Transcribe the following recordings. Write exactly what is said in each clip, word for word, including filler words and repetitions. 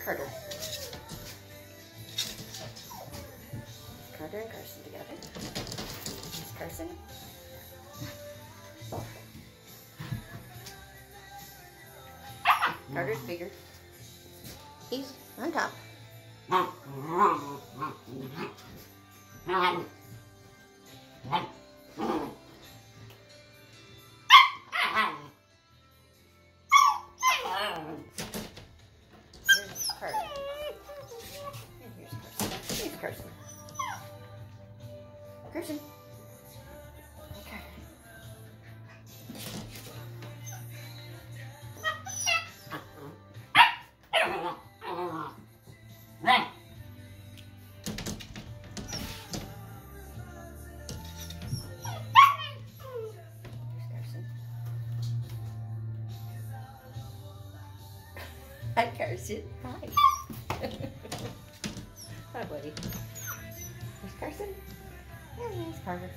Carter. Carter and Carson together. Here's Carson. Carter's bigger. He's on top. Here's Carter. And here's Carson. Here's Carson. Carson. Okay. Hi, Carson. Hi. Hi, buddy. There's Carson. And there's Carter.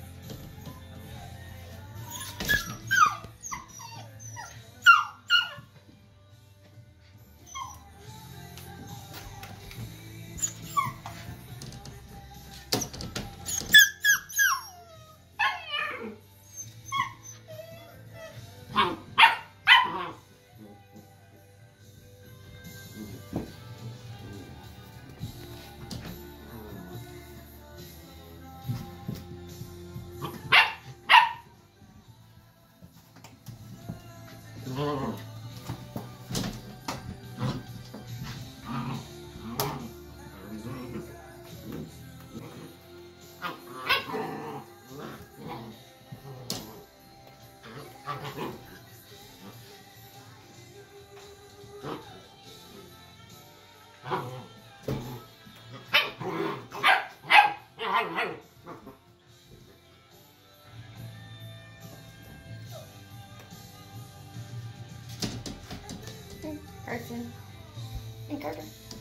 Carson and Carter.